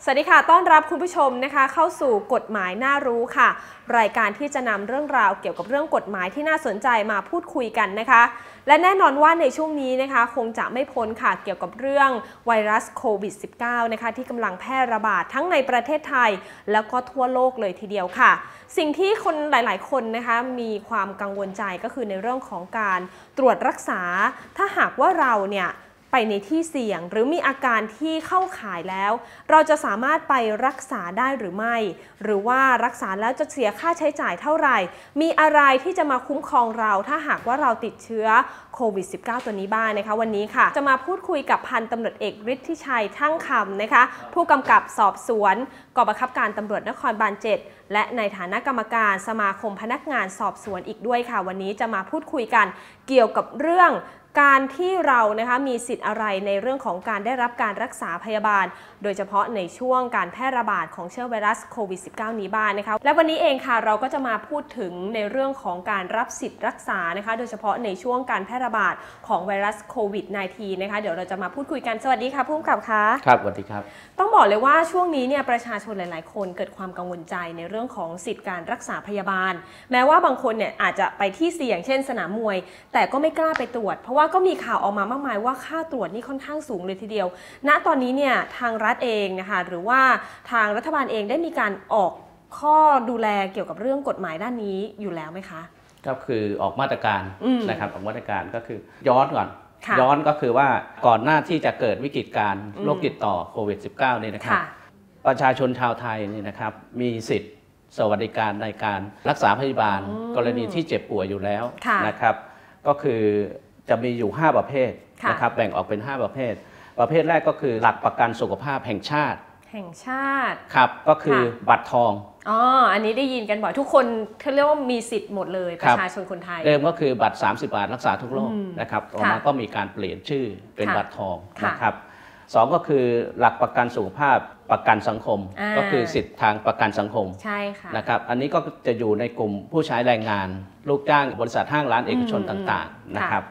วัสดีค่ะต้อนรับคุณผู้ชมนะคะเข้าสู่กฎหมายน่ารู้ค่ะรายการที่จะนำเรื่องราวเกี่ยวกับเรื่องกฎหมายที่น่าสนใจมาพูดคุยกันนะคะและแน่นอนว่าในช่วงนี้นะคะคงจะไม่พ้นค่ะเกี่ยวกับเรื่องไวรัสโควิด -19 นะคะที่กำลังแพร่ระบาดทั้งในประเทศไทยแล้วก็ทั่วโลกเลยทีเดียวค่ะสิ่งที่คนหลายๆคนนะคะมีความกังวลใจก็คือในเรื่องของการตรวจรักษาถ้าหากว่าเราเนี่ยไปในที่เสี่ยงหรือมีอาการที่เข้าข่ายแล้วเราจะสามารถไปรักษาได้หรือไม่หรือว่ารักษาแล้วจะเสียค่าใช้จ่ายเท่าไหร่มีอะไรที่จะมาคุ้มครองเราถ้าหากว่าเราติดเชื้อโควิด -19 ตัวนี้บ้างนะคะวันนี้ค่ะจะมาพูดคุยกับพันตำรวจเอกฤทธิชัยทั่งคำนะคะผู้กำกับสอบสวนกองบังคับการตำรวจนครบาล 7และในฐานะกรรมการสมาคมพนักงานสอบสวนอีกด้วยค่ะวันนี้จะมาพูดคุยกันเกี่ยวกับเรื่องการที่เรานะคะมีสิทธิ์อะไรในเรื่องของการได้รับการรักษาพยาบาลโดยเฉพาะในช่วงการแพร่ระบาดของเชื้อไวรัสโควิด -19 นี้บ้างนะคะและวันนี้เองค่ะเราก็จะมาพูดถึงในเรื่องของการรับสิทธิ์รักษานะคะโดยเฉพาะในช่วงการแพร่ระบาดของไวรัสโควิด -19 นะคะเดี๋ยวเราจะมาพูดคุยกันสวัสดีค่ะผู้กำกับคะครับสวัสดีครับต้องบอกเลยว่าช่วงนี้เนี่ยประชาชนหลายๆคนเกิดความกังวลใจในเรื่องของสิทธิ์การรักษาพยาบาลแม้ว่าบางคนเนี่ยอาจจะไปที่เสี่ยงเช่นสนามมวยแต่ก็ไม่กล้าไปตรวจเพราะว่าก็มีข่าวออกมามากมายว่าค่าตรวจนี่ค่อนข้างสูงเลยทีเดียวณตอนนี้เนี่ยทางรัฐเองนะคะหรือว่าทางรัฐบาลเองได้มีการออกข้อดูแลเกี่ยวกับเรื่องกฎหมายด้านนี้อยู่แล้วไหมคะก็คือออกมาตรการนะครับออกมาตรการก็คือย้อนก่อนย้อนก็คือว่าก่อนหน้าที่จะเกิดวิกฤตการณ์โรคติดต่อโควิด -19 เนี่ยนะครับประชาชนชาวไทยนี่นะครับมีสิทธิ์สวัสดิการในการรักษาพยาบาลกรณีที่เจ็บป่วยอยู่แล้วนะครับก็คือจะมีอยู่5ประเภทนะครับแบ่งออกเป็น5ประเภทประเภทแรกก็คือหลักประกันสุขภาพแห่งชาติครับก็คือบัตรทองอันนี้ได้ยินกันบ่อยทุกคนเขาเรียกว่ามีสิทธิ์หมดเลยประชาชนคนไทยเดิมก็คือบัตร30 บาทรักษาทุกโรคนะครับต่อมาก็มีการเปลี่ยนชื่อเป็นบัตรทองนะครับ2ก็คือหลักประกันสุขภาพประกันสังคมก็คือสิทธิทางประกันสังคมใช่ค่ะนะครับอันนี้ก็จะอยู่ในกลุ่มผู้ใช้แรงงานลูกจ้างบริษัทห้างร้านเอกชนต่างๆนะครับ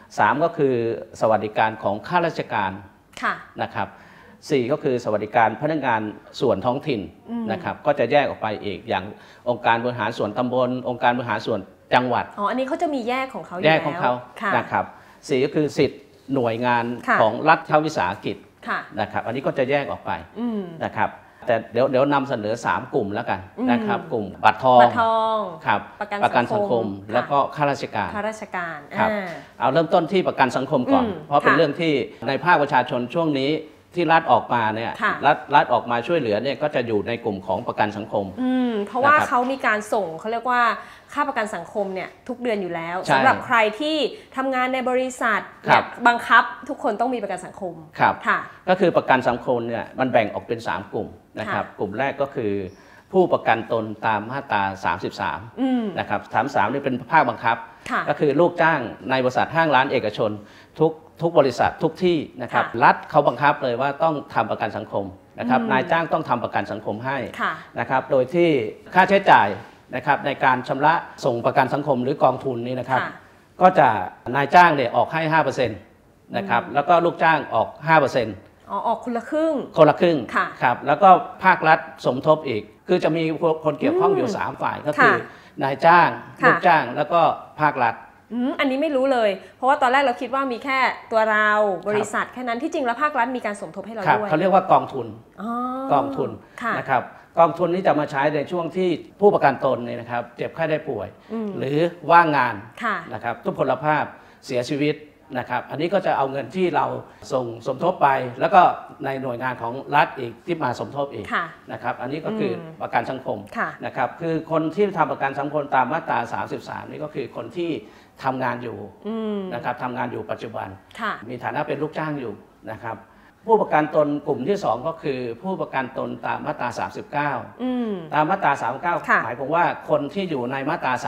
3ก็คือสวัสดิการของข้าราชการนะครับ4ก็คือสวัสดิการพนักงานส่วนท้องถิ่นนะครับก็จะแยกออกไปอีกอย่างองค์การบริหารส่วนตำบลองค์การบริหารส่วนจังหวัดอันนี้เขาจะมีแยกของเขาอยู่แล้วแยกของเขานะครับ4ก็คือสิทธิ์หน่วยงานของรัฐวิสาหกิจนะครับอันนี้ก็จะแยกออกไปนะครับแต่เดี๋ยวนำเสนอ3กลุ่มแล้วกันนะครับกลุ่มบัตรทองครับประกันสังคมแล้วก็ข้าราชการครับเอาเริ่มต้นที่ประกันสังคมก่อนเพราะเป็นเรื่องที่ในภาคประชาชนช่วงนี้ที่รัฐออกมาเนี่ยรัฐออกมาช่วยเหลือเนี่ยก็จะอยู่ในกลุ่มของประกันสังคมเพราะว่าเขามีการส่งเขาเรียกว่าค่าประกันสังคมเนี่ยทุกเดือนอยู่แล้วสำหรับใครที่ทำงานในบริษัทบังคับทุกคนต้องมีประกันสังคมครับก็คือประกันสังคมเนี่ยมันแบ่งออกเป็น3กลุ่มนะครับกลุ่มแรกก็คือผู้ประกันตนตามมาตรา33นะครับ33นี่เป็นภาคบังคับก็คือลูกจ้างในบริษัทห้างร้านเอกชนทุกบริษัททุกที่นะครับรัฐเขาบังคับเลยว่าต้องทำประกันสังคมนะครับนายจ้างต้องทำประกันสังคมให้นะครับโดยที่ค่าใช้จ่ายนะครับในการชำระส่งประกันสังคมหรือกองทุนนี่นะครับก็จะนายจ้างเนี่ยออกให้ 5% นะครับแล้วก็ลูกจ้างออก 5% ออกคนละครึ่งครับแล้วก็ภาครัฐสมทบอีกคือจะมีคนเกี่ยวข้องอยู่3ฝ่ายก็คือนายจ้างลูกจ้างแล้วก็ภาครัฐอันนี้ไม่รู้เลยเพราะว่าตอนแรกเราคิดว่ามีแค่ตัวเราบริษัทแค่นั้นที่จริงแล้วภาครัฐมีการสมทบให้เราด้วยเขาเรียกว่ากองทุนนะครับกองทุนนี้จะมาใช้ในช่วงที่ผู้ประกันตนเนี่ยนะครับเจ็บไข้ได้ป่วยหรือว่างงานนะครับทุพพลภาพเสียชีวิตนะครับอันนี้ก็จะเอาเงินที่เราส่งสมทบไปแล้วก็ในหน่วยงานของรัฐอีกที่มาสมทบอีกนะครับอันนี้ก็คือประกันสังคมนะครับคือคนที่ทำประกันสังคมตามมาตรา33นี่ก็คือคนที่ทำงานอยู่นะครับทำงานอยู่ปัจจุบันมีฐานะเป็นลูกจ้างอยู่นะครับผู้ประกันตนกลุ่มที่2ก็คือผู้ประกันตนตามมาตรา39ตามมาตรา39หมายความว่าคนที่อยู่ในมาตรา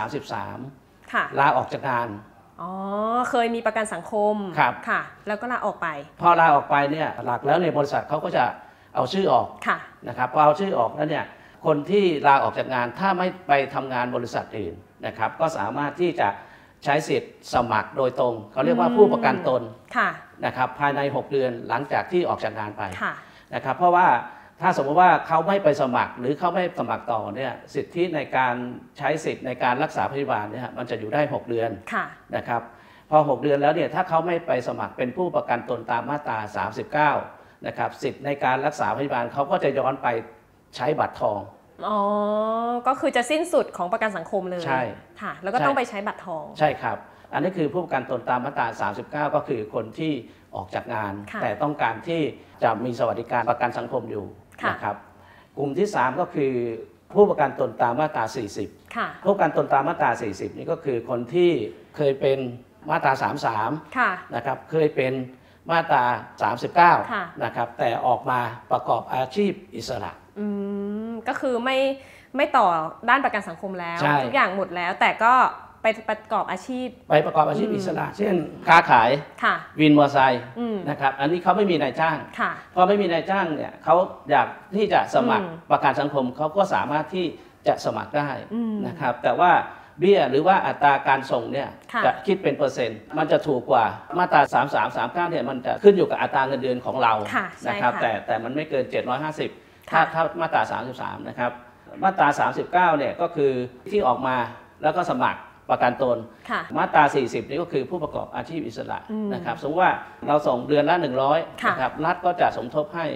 33ลาออกจากงานเคยมีประกันสังคมค่ะแล้วก็ลาออกไปพอลาออกไปเนี่ยหลักแล้วในบริษัทเขาก็จะเอาชื่อออกนะครับพอเอาชื่อออกแล้วเนี่ยคนที่ลาออกจากงานถ้าไม่ไปทำงานบริษัทอื่นนะครับก็สามารถที่จะใช้สิทธิ์สมัครโดยตรงเขาเรียกว่าผู้ประกันตนนะครับภายใน6 เดือนหลังจากที่ออกจากงานไปนะครับเพราะว่าถ้าสมมติว่าเขาไม่ไปสมัครหรือเขาไม่สมัครต่อเนี่ยสิทธิในการใช้สิทธิ์ในการรักษาพยาบาลเนี่ยมันจะอยู่ได้6 เดือนนะครับพอ6 เดือนแล้วเนี่ยถ้าเขาไม่ไปสมัครเป็นผู้ประกันตนตามมาตรา39นะครับสิทธิ์ในการรักษาพยาบาลเขาก็จะย้อนไปใช้บัตรทองอ๋อก็คือจะสิ้นสุดของประกันสังคมเลยใช่ค่ะแล้วก็ต้องไปใช้บัตรทองใช่ครับอันนี้คือผู้ประกันตนตามมาตรา39ก็คือคนที่ออกจากงานแต่ต้องการที่จะมีสวัสดิการประกันสังคมอยู่นะครับกลุ่มที่3ก็คือผู้ประกันตนตามมาตรา40ผู้ประกันตนตามมาตรา40นี่ก็คือคนที่เคยเป็นมาตรา33นะครับเคยเป็นมาตรา39นะครับแต่ออกมาประกอบอาชีพอิสระก็คือไม่ต่อด้านประกันสังคมแล้วทุกอย่างหมดแล้วแต่ก็ไปประกอบอาชีพอิสระเช่นค้าขายวินมอเตอร์ไซค์นะครับอันนี้เขาไม่มีนายจ้างพอไม่มีนายจ้างเนี่ยเขาอยากที่จะสมัครประกันสังคมเขาก็สามารถที่จะสมัครได้นะครับแต่ว่าเบี้ยหรือว่าอัตราการส่งเนี่ยจะคิดเป็นเปอร์เซ็นต์มันจะถูกกว่ามาตรา33 39เนี่ยมันจะขึ้นอยู่กับอัตราเงินเดือนของเรานะครับแต่มันไม่เกิน750ถ้ามาตรา33นะครับมาตรา39เนี่ยก็คือที่ออกมาแล้วก็สมัครประกันตนมาตรา40นี่ก็คือผู้ประกอบอาชีพอิสระนะครับสมมติว่าเราส่งเดือนละ100นะครับรัฐก็จะสมทบให้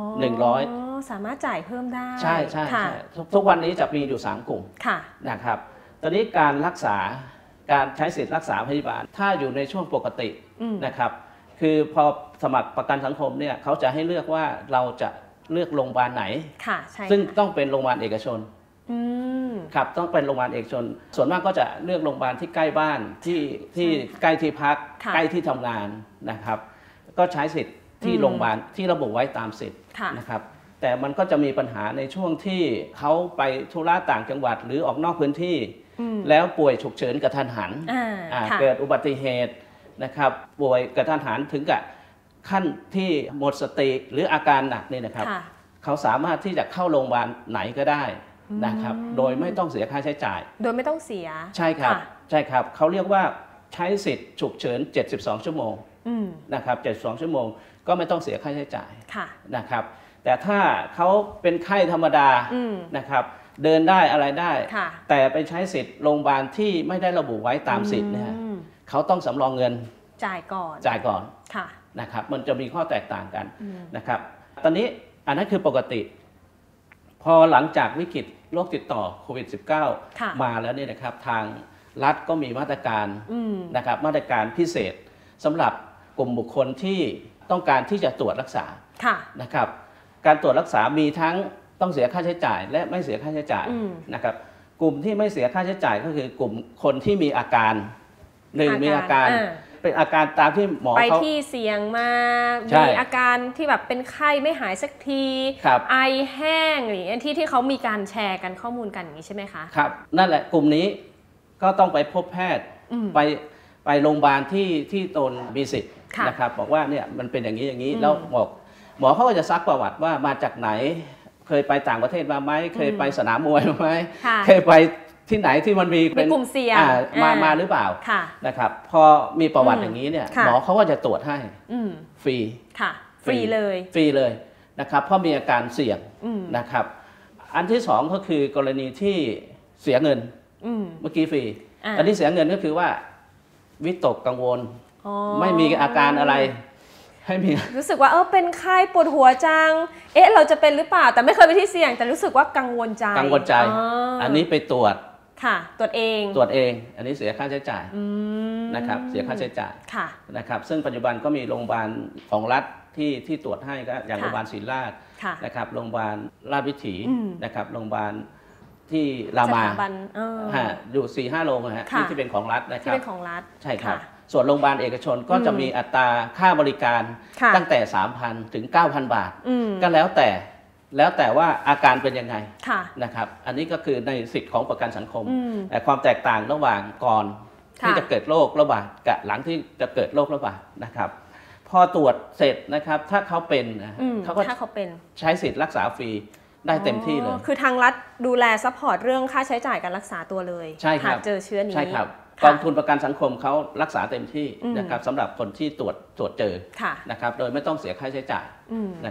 100 สามารถจ่ายเพิ่มได้ใช่ทุกวันนี้จะมีอยู่3 กลุ่มนะครับตอนนี้การรักษาการใช้สิทธิรักษาพยาบาลถ้าอยู่ในช่วงปกตินะครับคือพอสมัครประกันสังคมเนี่ยเขาจะให้เลือกว่าเราจะเลือกโรงพยาบาลไหนซึ่งต้องเป็นโรงพยาบาลเอกชนครับต้องเป็นโรงพยาบาลเอกชนส่วนมากก็จะเลือกโรงพยาบาลที่ใกล้บ้านที่ใกล้ที่พักใกล้ที่ทำงานนะครับก็ใช้สิทธิ์ที่โรงพยาบาลที่ระบุไว้ตามสิทธิ์นะครับแต่มันก็จะมีปัญหาในช่วงที่เขาไปธุระต่างจังหวัดหรือออกนอกพื้นที่แล้วป่วยฉุกเฉินกระทันหันเกิดอุบัติเหตุนะครับป่วยกระทันหันถึงกับขั้นที่หมดสติหรืออาการหนักนี่นะครับเขาสามารถที่จะเข้าโรงพยาบาลไหนก็ได้นะครับโดยไม่ต้องเสียค่าใช้จ่ายโดยไม่ต้องเสียใช่ครับเขาเรียกว่าใช้สิทธิ์ฉุกเฉิน72 ชั่วโมงนะครับ72 ชั่วโมงก็ไม่ต้องเสียค่าใช้จ่ายนะครับแต่ถ้าเขาเป็นไข้ธรรมดานะครับเดินได้อะไรได้แต่ไปใช้สิทธิ์โรงพยาบาลที่ไม่ได้ระบุไว้ตามสิทธิ์เนี่ยเขาต้องสำรองเงินจ่ายก่อนนะครับมันจะมีข้อแตกต่างกันนะครับตอนนี้อันนั้นคือปกติพอหลังจากวิกฤตโรคติดต่อโควิด -19 มาแล้วเนี่ยนะครับทางรัฐก็มีมาตรการนะครับมาตรการพิเศษสำหรับกลุ่มบุคคลที่ต้องการที่จะตรวจรักษานะครับการตรวจรักษามีทั้งต้องเสียค่าใช้จ่ายและไม่เสียค่าใช้จ่ายนะครับกลุ่มที่ไม่เสียค่าใช้จ่ายก็คือกลุ่มคนที่มีอาการมีอาการเป็นอาการตามที่หมอไปที่เสี่ยงมามีอาการที่แบบเป็นไข้ไม่หายสักทีไอแห้งหรือที่เขามีการแชร์กันข้อมูลกันอย่างนี้ใช่ไหมคะครับนั่นแหละกลุ่มนี้ก็ต้องไปพบแพทย์ไปโรงพยาบาลที่ตนมีสิทธิ์นะครับบอกว่าเนี่ยมันเป็นอย่างนี้แล้วหมอเขาก็จะซักประวัติว่ามาจากไหนเคยไปต่างประเทศมาไหมเคยไปสนามมวยมาไหมเคยไปที่ไหนที่มันมีเป็นกลุ่มเสี่ยงมาหรือเปล่านะครับพอมีประวัติอย่างนี้เนี่ยหมอเขาก็จะตรวจให้ฟรีฟรีเลยนะครับเพราะมีอาการเสี่ยงนะครับอันที่2ก็คือกรณีที่เสียเงินเมื่อกี้ฟรีอันที่เสียเงินก็คือว่าวิตกกังวลไม่มีอาการอะไรรู้สึกว่าเป็นไข้ปวดหัวจังเราจะเป็นหรือเปล่าแต่ไม่เคยไปที่เสี่ยงแต่รู้สึกว่ากังวลใจอันนี้ไปตรวจตรวจเองอันนี้เสียค่าใช้จ่ายนะครับเสียค่าใช้จ่ายนะครับซึ่งปัจจุบันก็มีโรงพยาบาลของรัฐที่ตรวจให้ก็อย่างโรงพยาบาลศิริราชนะครับโรงพยาบาลราชวิถีนะครับโรงพยาบาลที่รามาอยู่ 4-5 โรงนะฮะที่เป็นของรัฐนะครับที่เป็นของรัฐใช่ครับส่วนโรงพยาบาลเอกชนก็จะมีอัตราค่าบริการตั้งแต่ 3,000 ถึง 9,000 บาทก็แล้วแต่ว่าอาการเป็นยังไงนะครับอันนี้ก็คือในสิทธิของประกันสังคมแต่ความแตกต่างระหว่างก่อนที่จะเกิดโรคระบาดกับหลังที่จะเกิดโรคระบาดนะครับพอตรวจเสร็จนะครับถ้าเขาเป็นเขาก็ใช้สิทธิ์รักษาฟรีได้เต็มที่เลยคือทางรัฐดูแลซัพพอร์ตเรื่องค่าใช้จ่ายการรักษาตัวเลยใช่ครับเจอเชื้อนี้ใช่ครับกองทุนประกันสังคมเขารักษาเต็มที่นะครับสำหรับคนที่ตรวจเจอนะครับโดยไม่ต้องเสียค่าใช้จ่ายนะครับ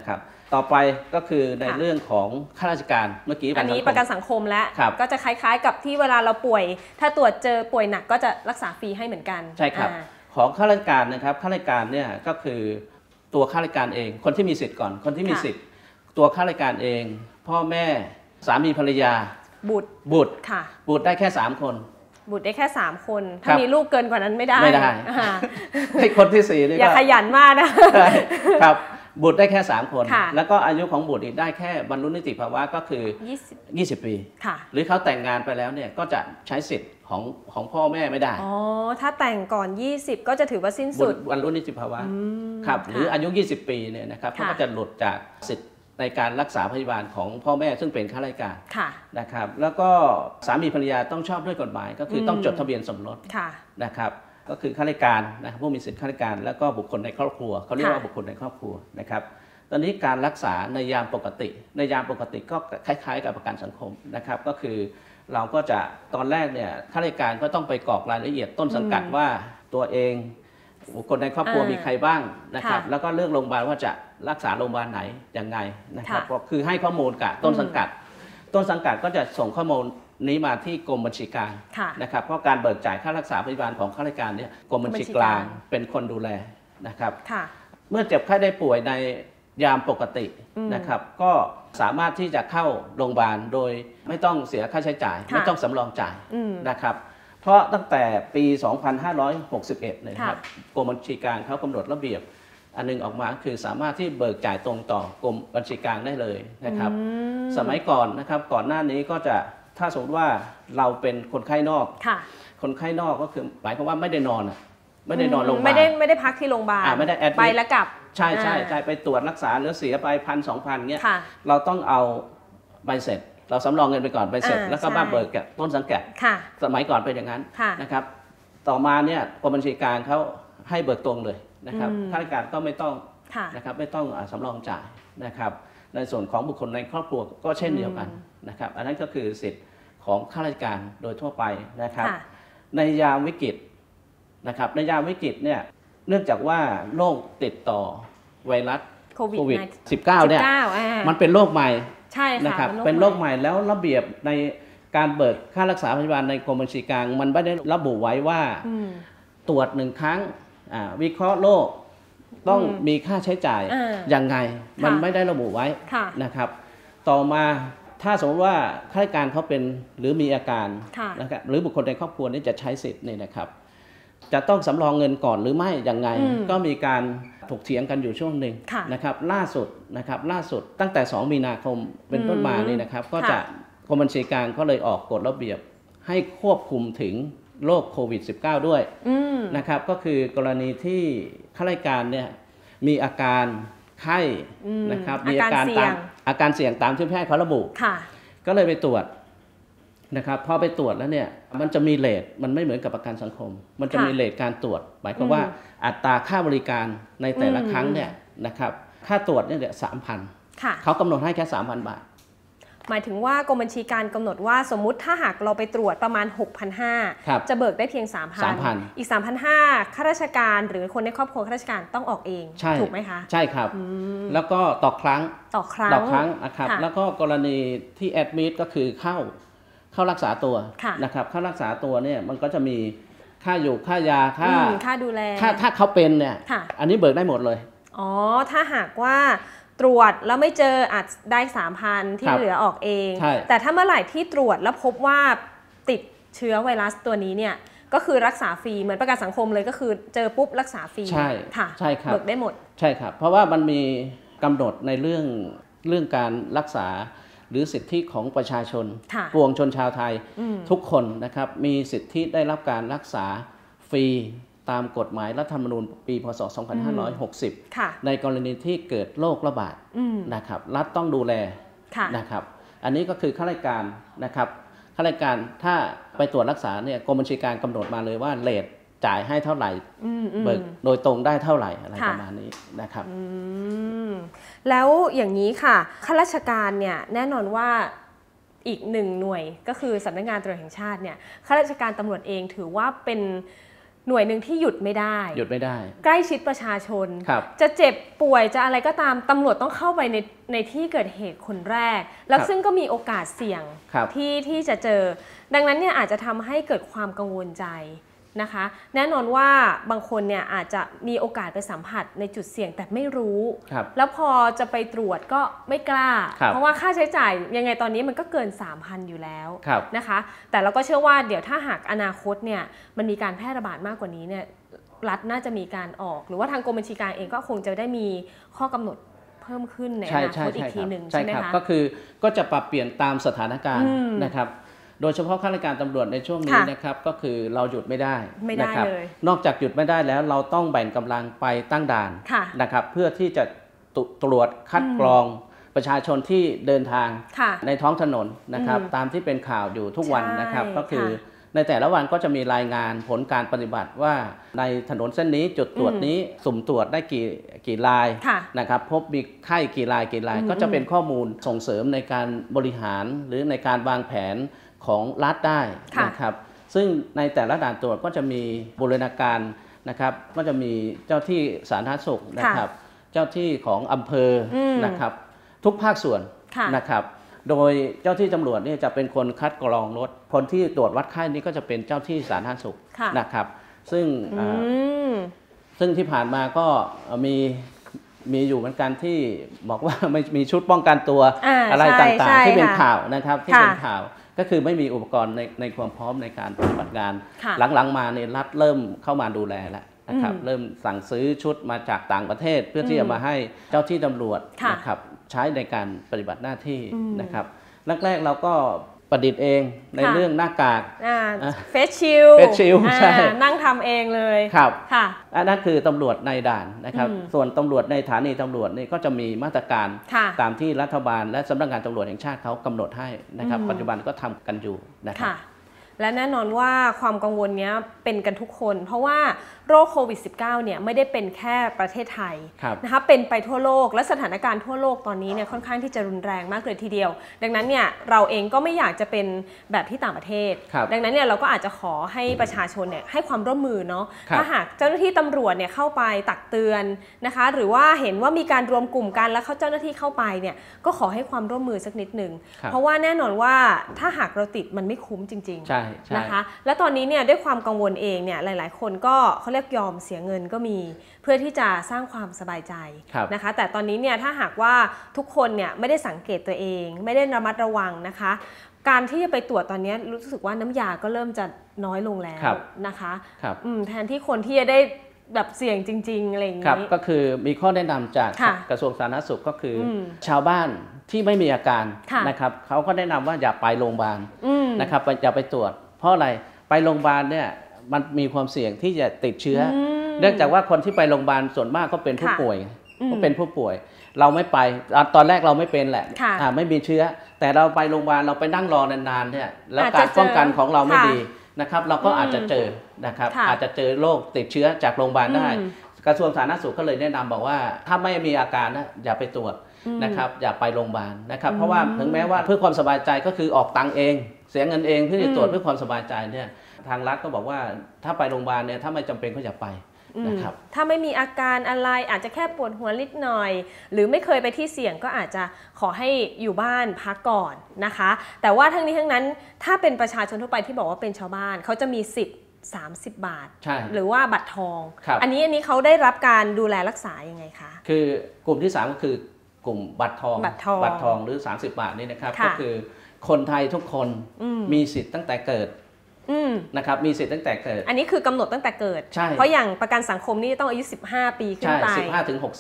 ต่อไปก็คือในเรื่องของข้าราชการเมื่อกี้อันนี้ประกันสังคมแล้วก็จะคล้ายๆกับที่เวลาเราป่วยถ้าตรวจเจอป่วยหนักก็จะรักษาฟรีให้เหมือนกันใช่ครับของข้าราชการนะครับข้าราชการเนี่ยก็คือตัวข้าราชการเองคนที่มีสิทธิ์ก่อนคนที่มีสิทธิ์ตัวข้าราชการเองพ่อแม่สามีภรรยาบุตรค่ะบุตรได้แค่3 คนบุตรได้แค่3 คนถ้ามีลูกเกินกว่านั้นไม่ได้ให้คนที่4นี่อย่าขยันมากนะครับบุตรได้แค่3 คนแล้วก็อายุของบุตรได้แค่บรรลุนิติภาวะก็คือ20 ปีหรือเขาแต่งงานไปแล้วเนี่ยก็จะใช้สิทธิ์ของพ่อแม่ไม่ได้อ๋อถ้าแต่งก่อน20ก็จะถือว่าสิ้นสุดบรรลุนิติภาวะครับหรืออายุ20 ปีเนี่ยนะครับก็จะหลุดจากสิทธิ์ในการรักษาพยาบาลของพ่อแม่ซึ่งเป็นข้าราชการนะครับแล้วก็สามีภรรยาต้องชอบด้วยกฎหมายก็คือต้องจดทะเบียนสมรสนะครับก็คือข้าราชการนะครับผู้มีสิทธิข้าราชการแล้วก็บุคคลในครอบครัวเขาเรียกว่าบุคคลในครอบครัวนะครับตอนนี้การรักษาในยามปกติก็คล้ายๆกับประกันสังคมนะครับก็คือเราก็จะตอนแรกเนี่ยข้าราชการก็ต้องไปกรอกรายละเอียดต้นสังกัดว่าตัวเองบุคคลในครอบครัวมีใครบ้างนะครับแล้วก็เลือกโรงพยาบาลว่าจะรักษาโรงพยาบาลไหนยังไงนะครับก็คือให้ข้อมูลกับต้นสังกัดก็จะส่งข้อมูลนี้มาที่กรมบัญชีกลางนะครับเพราะการเบิกจ่ายค่ารักษาพยาบาลของข้าราชการเนี่ยกรมบัญชีกลางเป็นคนดูแลนะครับเมื่อเจ็บไข้ได้ป่วยในยามปกตินะครับก็สามารถที่จะเข้าโรงพยาบาลโดยไม่ต้องเสียค่าใช้จ่ายไม่ต้องสำรองจ่ายนะครับเพราะตั้งแต่ปี 2561 เนี่ยครับกรมบัญชีกลางเขากำหนดระเบียบอันนึงออกมาคือสามารถที่เบิกจ่ายตรงต่อกรมบัญชีกลางได้เลยนะครับสมัยก่อนนะครับก่อนหน้านี้ก็จะถ้าสมมติว่าเราเป็นคนไข้นอกคนไข้นอกก็คือหมายความว่าไม่ได้นอนโรงพยาบาลไม่ได้พักที่โรงพยาบาลไม่ได้แอดไปแล้วกลับใช่ไปตรวจรักษาหรือเสียไป1,000-2,000เงี้ยเราต้องเอาใบเสร็จเราสำรองเงินไปก่อนใบเสร็จแล้วก็มาเบิกกับต้นสังกัดสมัยก่อนเป็นอย่างนั้นนะครับต่อมาเนี่ยกรมบัญชีกลางเขาให้เบิกตรงเลยนะครับข้าราชการก็ไม่ต้องนะครับไม่ต้องสำรองจ่ายนะครับในส่วนของบุคคลในครอบครัวก็เช่นเดียวกันนะครับอันนั้นก็คือสิทธิ์ของข้าราชการโดยทั่วไปนะครับในยามวิกฤตนะครับในยามวิกฤตเนี่ยเนื่องจากว่าโรคติดต่อไวรัสโควิด -19 เนี่ยมันเป็นโรคใหม่นะครับเป็นโรคใหม่แล้วระเบียบในการเบิกค่ารักษาพยาบาลในกรมบัญชีกลางมันไม่ได้ระบุไว้ว่าตรวจ1 ครั้งวิเคราะห์โรคต้องมีค่าใช้จ่ายยังไงมันไม่ได้ระบุไว้นะครับต่อมาถ้าสมมติว่าข้าราชการเขาเป็นหรือมีอาการนะครับหรือบุคคลในครอบครัวนี้จะใช้สิทธิ์นี่นะครับจะต้องสำรองเงินก่อนหรือไม่ยังไงก็มีการถกเถียงกันอยู่ช่วงหนึ่งนะครับล่าสุดตั้งแต่ 2 มีนาคมเป็นต้นมานี่นะครับก็จะกรมบัญชีกลางก็เลยออกกฎระเบียบให้ควบคุมถึงโรคโควิด -19 ด้วยนะครับก็คือกรณีที่ข้าราชการเนี่ยมีอาการไข้นะครับมีอาการเสี่ยงตามที่แพทย์เขาระบุก็เลยไปตรวจนะครับพอไปตรวจแล้วเนี่ยมันจะมีเรทมันไม่เหมือนกับประกันสังคมมันจะมีเรทการตรวจหมายความว่าอัตราค่าบริการในแต่ละครั้งเนี่ยนะครับค่าตรวจเนี่ย 3,000 เขากำหนดให้แค่ 3,000 บาทหมายถึงว่ากรมบัญชีการกำหนดว่าสมมุติถ้าหากเราไปตรวจประมาณ 6,500 จะเบิกได้เพียง 3,000 อีก 3,500 ข้าราชการหรือคนในครอบครัวข้าราชการต้องออกเองถูกไหมคะใช่ครับแล้วก็ต่อครั้งนะครับแล้วก็กรณีที่แอดมิดก็คือเข้ารักษาตัวนะครับเข้ารักษาตัวเนี่ยมันก็จะมีค่าอยู่ค่ายาค่าดูแลถ้าเขาเป็นเนี่ยอันนี้เบิกได้หมดเลยอ๋อถ้าหากว่าตรวจแล้วไม่เจออาจได้ 3,000 ที่เหลือออกเองแต่ถ้าเมื่อไหร่ที่ตรวจแล้วพบว่าติดเชื้อไวรัสตัวนี้เนี่ยก็คือรักษาฟรีเหมือนประกันสังคมเลยก็คือเจอปุ๊บรักษาฟรีใช่ครับเบิกได้หมดใช่ครับเพราะว่ามันมีกำหนดในเรื่องการรักษาหรือสิทธิของประชาชนปวงชนชาวไทยทุกคนนะครับมีสิทธิได้รับการรักษาฟรีตามกฎหมายรัฐธรรมนูญปีพ.ศ. 2560ในกรณีที่เกิดโรคระบาดนะครับรัฐต้องดูแลนะครับอันนี้ก็คือข้าราชการนะครับข้าราชการถ้าไปตรวจรักษาเนี่ยกรมบัญชีกลางกำหนดมาเลยว่าเรทจ่ายให้เท่าไหร่เบิกโดยตรงได้เท่าไหร่อะไรประมาณนี้นะครับแล้วอย่างนี้ค่ะข้าราชการเนี่ยแน่นอนว่าอีกหนึ่งหน่วยก็คือสำนักงานตำรวจแห่งชาติเนี่ยข้าราชการตำรวจเองถือว่าเป็นหน่วยหนึ่งที่หยุดไม่ได้ ใกล้ชิดประชาชนจะเจ็บป่วยจะอะไรก็ตามตำรวจต้องเข้าไปในที่เกิดเหตุคนแรกแล้วซึ่งก็มีโอกาสเสี่ยงที่จะเจอดังนั้นเนี่ยอาจจะทำให้เกิดความกังวลใจนะคะแน่นอนว่าบางคนเนี่ยอาจจะมีโอกาสไปสัมผัสในจุดเสี่ยงแต่ไม่รู้แล้วพอจะไปตรวจก็ไม่กล้าเพราะว่าค่าใช้จ่ายยังไงตอนนี้มันก็เกิน 3,000 อยู่แล้วนะคะแต่เราก็เชื่อว่าเดี๋ยวถ้าหากอนาคตเนี่ยมันมีการแพร่ระบาดมากกว่านี้เนี่ยรัฐน่าจะมีการออกหรือว่าทางกรมบัญชีกลางเองก็คงจะได้มีข้อกำหนดเพิ่มขึ้นในอนาคตอีกทีหนึ่งใช่ไหมคะก็จะปรับเปลี่ยนตามสถานการณ์นะครับโดยเฉพาะข้าราชการตำรวจในช่วงนี้นะครับก็คือเราหยุดไม่ได้นะครับนอกจากหยุดไม่ได้แล้วเราต้องแบ่งกำลังไปตั้งด่านนะครับเพื่อที่จะตรวจคัดกรองประชาชนที่เดินทางในท้องถนนนะครับตามที่เป็นข่าวอยู่ทุกวันนะครับก็คือในแต่ละวันก็จะมีรายงานผลการปฏิบัติว่าในถนนเส้นนี้จุดตรวจนี้สุ่มตรวจได้กี่รายนะครับพบมีไข้กี่รายก็จะเป็นข้อมูลส่งเสริมในการบริหารหรือในการวางแผนของรัฐได้นะครับซึ่งในแต่ละด่านตรวจก็จะมีบูรณาการนะครับก็จะมีเจ้าที่สาธารณสุขนะครับเจ้าที่ของอำเภอนะครับทุกภาคส่วนนะครับโดยเจ้าที่ตำรวจนี่จะเป็นคนคัดกรองรถคนที่ตรวจวัดไข้นี้ก็จะเป็นเจ้าที่สาธารณสุขนะครับซึ่งที่ผ่านมาก็มีอยู่เหมือนกันที่บอกว่าไม่มีชุดป้องกันตัวอะไรต่างๆที่เป็นข่าวนะครับที่เป็นข่าวก็คือไม่มีอุปกรณ์ในความพร้อมในการปฏิบัติงานหลังๆมาเนี่ยรัฐเริ่มเข้ามาดูแลแล้วนะครับเริ่มสั่งซื้อชุดมาจากต่างประเทศเพื่อที่จะมาให้เจ้าที่ตำรวจนะครับใช้ในการปฏิบัติหน้าที่นะครับแรกๆเราก็ประดิษฐ์เองในเรื่องหน้ากากเฟสชิลนั่งทำเองเลยครับนั่นคือตำรวจในด่านนะครับส่วนตำรวจในสถานีตำรวจนี่ก็จะมีมาตรการตามที่รัฐบาลและสำนักงานตำรวจแห่งชาติเขากำหนดให้นะครับปัจจุบันก็ทำกันอยู่นะครับและแน่นอนว่าความกังวลนี้เป็นกันทุกคนเพราะว่าโรคโควิด -19 เนี่ยไม่ได้เป็นแค่ประเทศไทยนะคะเป็นไปทั่วโลกและสถานการณ์ทั่วโลกตอนนี้เนี่ยค่อนข้างที่จะรุนแรงมากเลยทีเดียวดังนั้นเนี่ยเราเองก็ไม่อยากจะเป็นแบบที่ต่างประเทศดังนั้นเนี่ยเราก็อาจจะขอให้ประชาชนเนี่ยให้ความร่วมมือเนาะถ้าหากเจ้าหน้าที่ตำรวจเนี่ยเข้าไปตักเตือนนะคะหรือว่าเห็นว่ามีการรวมกลุ่มกันแล้วเจ้าหน้าที่เข้าไปเนี่ยก็ขอให้ความร่วมมือสักนิดหนึ่งเพราะว่าแน่นอนว่าถ้าหากเราติดมันไม่คุ้มจริงๆนะคะและตอนนี้เนี่ยด้วยความกังวลเองเนี่ยหลายๆคนก็เขาเรียกยอมเสียเงินก็มีเพื่อที่จะสร้างความสบายใจนะคะแต่ตอนนี้เนี่ยถ้าหากว่าทุกคนเนี่ยไม่ได้สังเกตตัวเองไม่ได้ระมัดระวังนะคะการที่จะไปตรวจตอนนี้รู้สึกว่าน้ำยาก็เริ่มจะน้อยลงแล้วนะคะแทนที่คนที่จะได้แบบเสี่ยงจริงๆอะไรอย่างนี้ก็คือมีข้อแนะนำจากกระทรวงสาธารณสุขก็คือชาวบ้านที่ไม่มีอาการนะครับเขาก็แนะนำว่าอย่าไปโรงพยาบาลนะครับอย่าไปตรวจเพราะอะไรไปโรงพยาบาลเนี่ยมันมีความเสี่ยงที่จะติดเชื้อเนื่องจากว่าคนที่ไปโรงพยาบาลส่วนมากก็เป็นผู้ป่วยเราไม่ไปตอนแรกเราไม่เป็นแหละไม่มีเชื้อแต่เราไปโรงพยาบาลเราไปนั่งรอนานๆเนี่ยแล้วการป้องกันของเราไม่ดีนะครับเราก็อาจจะเจอนะครับอาจจะเจอโรคติดเชื้อจากโรงพยาบาลได้กระทรวงสาธารณสุขก็เลยแนะนำบอกว่าถ้าไม่มีอาการนะอย่าไปตรวจนะครับอย่าไปโรงพยาบาลนะครับเพราะว่าถึงแม้ว่าเพื่อความสบายใจก็คือออกตังค์เองเสียเงินเองเพื่อจะตรวจเพื่อความสบายใจเนี่ยทางรัฐก็บอกว่าถ้าไปโรงพยาบาลเนี่ยถ้าไม่จำเป็นก็อย่าไปนะครับถ้าไม่มีอาการอะไรอาจจะแค่ปวดหัวนิดหน่อยหรือไม่เคยไปที่เสี่ยงก็อาจจะขอให้อยู่บ้านพักก่อนนะคะแต่ว่าทั้งนี้ทั้งนั้นถ้าเป็นประชาชนทั่วไปที่บอกว่าเป็นชาวบ้านเขาจะมีสิทธิ์30 บาทหรือว่าบัตรทองอันนี้เขาได้รับการดูแลรักษายังไงคะคือกลุ่มที่3ก็คือกลุ่มบัตรทองหรือ30 บาทนี่นะครับก็คือคนไทยทุกคนมีสิทธิ์ตั้งแต่เกิดนะครับมีสิทธิ์ตั้งแต่เกิดอันนี้คือกำหนดตั้งแต่เกิดเพราะอย่างประกันสังคมนี่ต้องอายุ15 ปีขึ้นไป 15 ถึง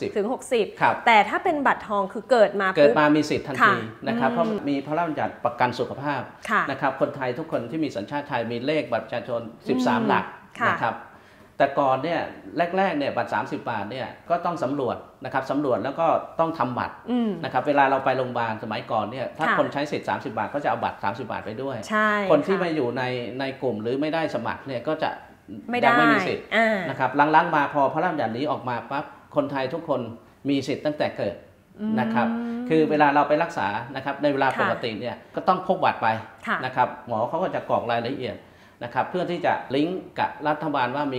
60 แต่ถ้าเป็นบัตรทองคือเกิดมามีสิทธิ์ทันทีนะครับเพราะมีพระราชบัญญัติประกันสุขภาพนะครับคนไทยทุกคนที่มีสัญชาติไทยมีเลขบัตรประชาชน13 หลักนะครับแต่ก่อนเนี่ยแรกๆเนี่ยบัตร30 บาทเนี่ยก็ต้องสำรวจนะครับสำรวจแล้วก็ต้องทำบัตรนะครับเวลาเราไปโรงพยาบาลสมัยก่อนเนี่ยถ้าคนใช้สิทธิ์30 บาทก็จะเอาบัตร30 บาทไปด้วยคนที่ไม่อยู่ในกลุ่มหรือไม่ได้สมัครเนี่ยก็จะไม่มีสิทธิ์นะครับหลังๆมาพอพระราชบัญญัตินี้ออกมาปั๊บคนไทยทุกคนมีสิทธิ์ตั้งแต่เกิดนะครับคือเวลาเราไปรักษานะครับในเวลาปกติเนี่ยก็ต้องพกบัตรไปนะครับหมอเขาก็จะกรอกรายละเอียดนะครับเพื่อที่จะลิงก์กับรัฐบาลว่า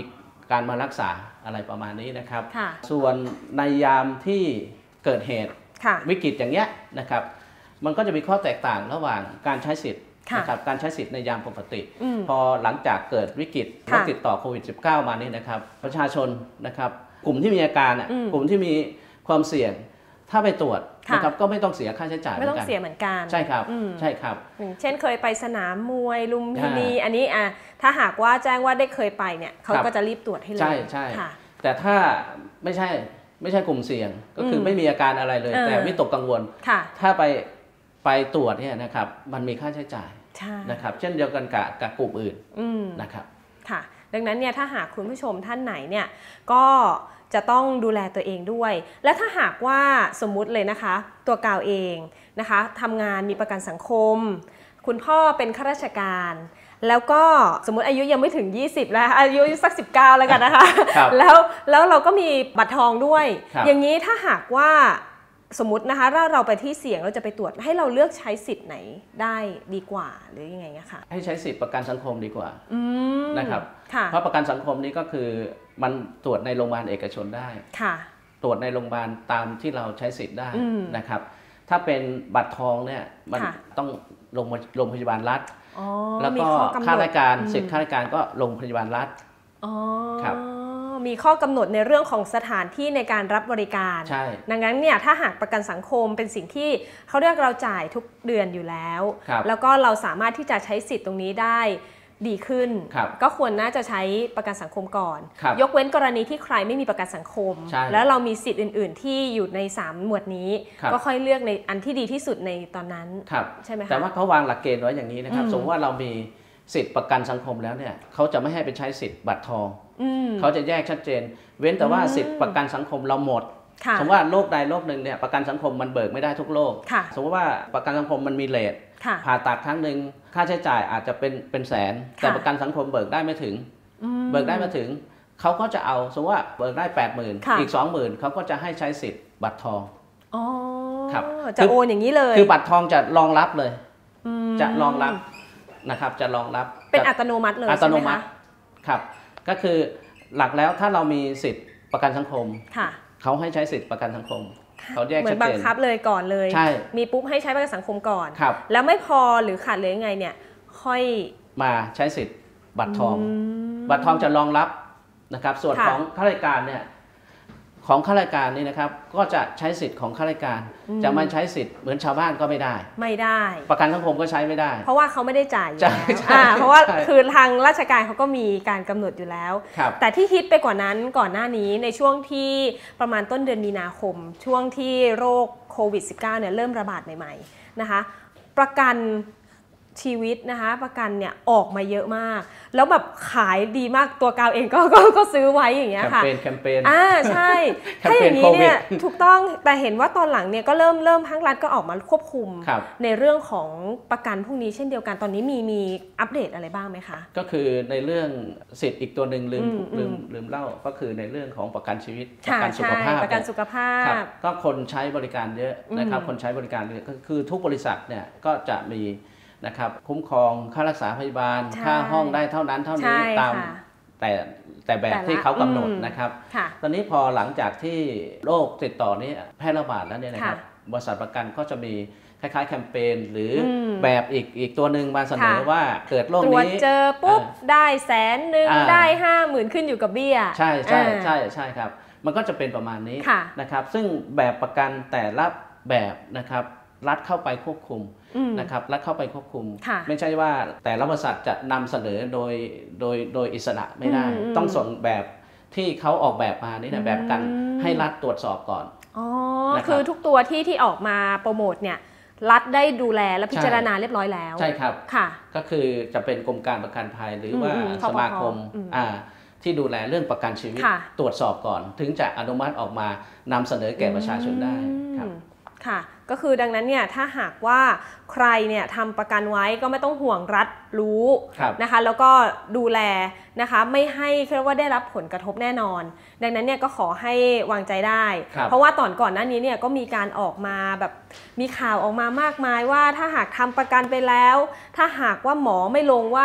การมารักษาอะไรประมาณนี้นะครับส่วนในยามที่เกิดเหตุวิกฤตอย่างเงี้ยนะครับมันก็จะมีข้อแตกต่างระหว่างการใช้สิทธิ์นะครับการใช้สิทธิ์ในยามปกติพอหลังจากเกิดวิกฤตโรคติดต่อโควิด -19 มานี่นะครับประชาชนนะครับกลุ่มที่มีอาการกลุ่มที่มีความเสี่ยงถ้าไปตรวจนะครับก็ไม่ต้องเสียค่าใช้จ่ายไม่ต้องเสียเหมือนกันใช่ครับใช่ครับเช่นเคยไปสนามมวยลุมพินีอันนี้ถ้าหากว่าแจ้งว่าได้เคยไปเนี่ยเขาก็จะรีบตรวจให้เลยใช่แต่ถ้าไม่ใช่กลุ่มเสี่ยงก็คือไม่มีอาการอะไรเลยแต่วิตกกังวลถ้าไปตรวจเนี่ยนะครับมันมีค่าใช้จ่ายนะครับเช่นเดียวกันกับกลุ่มอื่นนะครับค่ะดังนั้นเนี่ยถ้าหากคุณผู้ชมท่านไหนเนี่ยก็จะต้องดูแลตัวเองด้วยและถ้าหากว่าสมมุติเลยนะคะตัวกาวเองนะคะทำงานมีประกันสังคมคุณพ่อเป็นข้าราชการแล้วก็สมมุติอายุยังไม่ถึง20แล้วอายุสัก19แล้วกันนะคะแล้วเราก็มีบัตรทองด้วยอย่างนี้ถ้าหากว่าสมมตินะคะถ้าเราไปที่เสี่ยงเราจะไปตรวจให้เราเลือกใช้สิทธิ์ไหนได้ดีกว่าหรือยังไงคะให้ใช้สิทธิ์ประกันสังคมดีกว่านะครับเพราะประกันสังคมนี้ก็คือมันตรวจในโรงพยาบาลเอกชนได้ตรวจในโรงพยาบาลตามที่เราใช้สิทธิ์ได้นะครับถ้าเป็นบัตรทองเนี่ยมันต้องโรงพยาบาลรัฐแล้วก็ค่าราชการสิทธิ์ค่าราชการก็โรงพยาบาลรัฐครับมีข้อกำหนดในเรื่องของสถานที่ในการรับบริการดังนั้นเนี่ยถ้าหากประกันสังคมเป็นสิ่งที่เขาเรียกเราจ่ายทุกเดือนอยู่แล้วแล้วก็เราสามารถที่จะใช้สิทธิ์ตรงนี้ได้ดีขึ้นก็ควรน่าจะใช้ประกันสังคมก่อนยกเว้นกรณีที่ใครไม่มีประกันสังคมแล้วเรามีสิทธิ์อื่นๆที่อยู่ใน3หมวดนี้ก็ค่อยเลือกในอันที่ดีที่สุดในตอนนั้นใช่ไหมคะแต่ว่าเขาวางหลักเกณฑ์ไว้อย่างนี้นะครับสมมติว่าเรามีสิทธิ์ประกันสังคมแล้วเนี่ยเขาจะไม่ให้ไปใช้สิทธิ์บัตรทองเขาจะแยกชัดเจนเว้นแต่ว่าสิทธิ์ประกันสังคมเราหมดสมมติว่าโรคใดโรคหนึ่งเนี่ยประกันสังคมมันเบิกไม่ได้ทุกโรคสมมติว่าประกันสังคมมันมีเรทผ่าตัดครั้งหนึ่งค่าใช้จ่ายอาจจะเป็นแสนแต่ประกันสังคมเบิกได้ไม่ถึงเขาก็จะเอาสมมติว่าเบิกได้ 80,000 อีก 20,000เขาก็จะให้ใช้สิทธิ์บัตรทองครับจะโอนอย่างนี้เลยคือบัตรทองจะรองรับเลยจะรองรับนะครับจะรองรับเป็นอัตโนมัติเลยอัตโนมัติครับก็คือหลักแล้วถ้าเรามีสิทธิ์ประกันสังคมเขาให้ใช้สิทธิ์ประกันสังคมเขาแยกชัดเจนเหมือนบังคับเลยก่อนเลยมีปุ๊บให้ใช้ประกันสังคมก่อนแล้วไม่พอหรือขาดเหลือยังไงเนี่ยค่อยมาใช้สิทธิ์บัตรทองบัตรทองจะรองรับนะครับส่วนของข้าราชการเนี่ยของข้าราชการนี่นะครับก็จะใช้สิทธิ์ของข้าราชการจะมาใช้สิทธิ์เหมือนชาวบ้านก็ไม่ได้ประกันสังคมก็ใช้ไม่ได้เพราะว่าเขาไม่ได้จ่ายอยู่แล้วเพราะว่าคือทางราชการเขาก็มีการกำหนดอยู่แล้วแต่ที่ฮิตไปกว่านั้นก่อนหน้านี้ในช่วงที่ประมาณต้นเดือนมีนาคมช่วงที่โรคโควิด -19 เนี่ยเริ่มระบาดใหม่ๆนะคะประกันชีวิตนะคะประกันเนี่ยออกมาเยอะมากแล้วแบบขายดีมากตัวกาวเองก็ซื้อไว้อย่างเงี้ยค่ะแคมเปญใช่ถ้าอย่างนี้เนี่ยถูกต้องแต่เห็นว่าตอนหลังเนี่ยก็เริ่มทั้งรัฐก็ออกมาควบคุมในเรื่องของประกันพวกนี้เช่นเดียวกันตอนนี้มีอัปเดตอะไรบ้างไหมคะก็คือในเรื่องสิทธิ์อีกตัวหนึ่งลืมเล่าก็คือในเรื่องของประกันชีวิตประกันสุขภาพประกันสุขภาพก็คนใช้บริการเยอะนะครับคนใช้บริการเยอะก็คือทุกบริษัทเนี่ยก็จะมีนะครับคุ้มครองค่ารักษาพยาบาลค่าห้องได้เท่านั้นเท่านี้ตามแต่แบบที่เขากำหนดนะครับตอนนี้พอหลังจากที่โรคติดต่อนี้แพร่ระบาดแล้วเนี่ยนะครับบริษัทประกันก็จะมีคล้ายๆแคมเปญหรือแบบอีกตัวหนึ่งมาเสนอว่าเกิดโรคนี้ตรวจเจอปุ๊บได้100,000ได้50,000ขึ้นอยู่กับเบี้ยใช่ครับมันก็จะเป็นประมาณนี้นะครับซึ่งแบบประกันแต่ละแบบนะครับรัฐเข้าไปควบคุมนะครับรัฐเข้าไปควบคุมไม่ใช่ว่าแต่ละบริษัทจะนำเสนอโดยอิสระไม่ได้ต้องส่งแบบที่เขาออกแบบมานี่นะแบบกันให้รัฐตรวจสอบก่อนคือทุกตัวที่ออกมาโปรโมทเนี่ยรัฐได้ดูแแลและพิจารณาเรียบร้อยแล้วใช่ครับก็คือจะเป็นกรมการประกันภัยหรือว่าสมาคมที่ดูแลเรื่องประกันชีวิตตรวจสอบก่อนถึงจะอนุมัติออกมานำเสนอแก่ประชาชนได้ครับค่ะก็คือดังนั้นเนี่ยถ้าหากว่าใครเนี่ยทำประกันไว้ก็ไม่ต้องห่วงรัฐรู้นะคะแล้วก็ดูแลนะคะไม่ให้เรียกว่าได้รับผลกระทบแน่นอนดังนั้นเนี่ยก็ขอให้วางใจได้เพราะว่าก่อนหน้านี้เนี่ยก็มีการออกมาแบบมีข่าวออกมามากมายว่าถ้าหากทำประกันไปแล้วถ้าหากว่าหมอไม่ลงว่า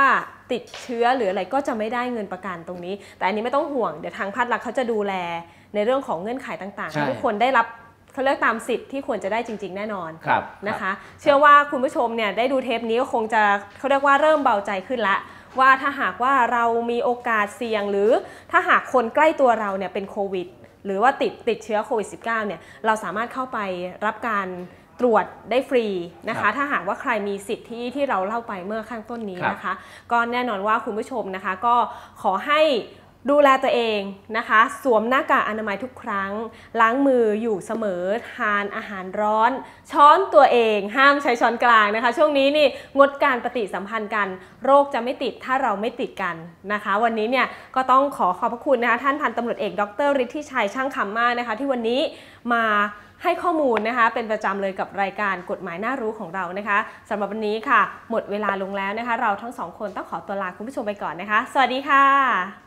ติดเชื้อหรืออะไรก็จะไม่ได้เงินประกันตรงนี้แต่อันนี้ไม่ต้องห่วงเดี๋ยวทางภาครัฐเขาจะดูแลในเรื่องของเงื่อนไขต่างๆให้ทุกคนได้รับเขาเรียกตามสิทธิ์ที่ควรจะได้จริงๆแน่นอนนะคะเชื่อว่าคุณผู้ชมเนี่ยได้ดูเทปนี้ก็คงจะเขาเรียกว่าเริ่มเบาใจขึ้นละว่าถ้าหากว่าเรามีโอกาสเสี่ยงหรือถ้าหากคนใกล้ตัวเราเนี่ยเป็นโควิดหรือว่าติดเชื้อโควิด -19 เนี่ยเราสามารถเข้าไปรับการตรวจได้ฟรีนะคะถ้าหากว่าใครมีสิทธิ์ที่เราเล่าไปเมื่อข้างต้นนี้นะคะก็แน่นอนว่าคุณผู้ชมนะคะก็ขอให้ดูแลตัวเองนะคะสวมหน้ากากอนามัยทุกครั้งล้างมืออยู่เสมอทานอาหารร้อนช้อนตัวเองห้ามใช้ช้อนกลางนะคะช่วงนี้นี่งดการปฏิสัมพันธ์กันโรคจะไม่ติดถ้าเราไม่ติดกันนะคะวันนี้เนี่ยก็ต้องขอบพระคุณนะคะท่านพันตำรวจเอกดร.ฤทธิชัยช่างคำมากนะคะที่วันนี้มาให้ข้อมูลนะคะเป็นประจำเลยกับรายการกฎหมายน่ารู้ของเรานะคะสำหรับวันนี้ค่ะหมดเวลาลงแล้วนะคะเราทั้งสองคนต้องขอตัวลาคุณผู้ชมไปก่อนนะคะสวัสดีค่ะ